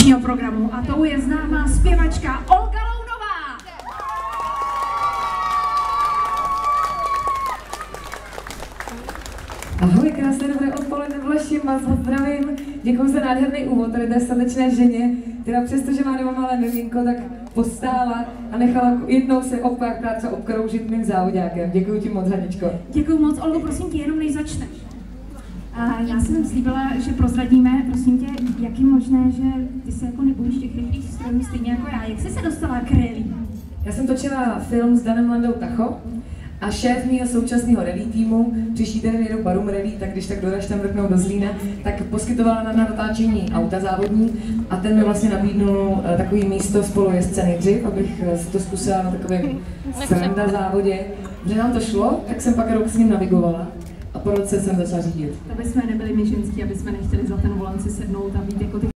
dnešního programu a tou je známá zpěvačka Olga Lounová. Ahoj, krásné dobré odpoledne, Vlaši, vás zdravím. Děkuji za nádherný úvod tady té statečné ženě, která přesto, že má doma malé miminko, tak postála a nechala jednou se opárkrát obkroužit mým závodákem. Děkuji ti moc, Haničko. Děkuji moc, Olgo, prosím tě, jenom než začneš. A já jsem slíbila, že prozradíme, prosím tě, jak je možné, že ty se jako nebojíš těch rychlých strojů stejně jako já. Jak jsi se dostala k rally? Já jsem točila film s Danem Landou Tacho a šéf mého současného rally týmu, příští den jedu Barum Rally, tak když tak doraž tam vrknou do Zlína, tak poskytovala na natáčení auta závodní a ten mi vlastně nabídnul takový místo spolujezdce nejdřív, abych to zkusila na takovém sranda závodě. Že nám to šlo, tak jsem pak rok s ním navigovala a po roce jsem začala řídit. To bychom nebyli my ženský, aby jsme nechtěli za ten volant si sednout a být jako ty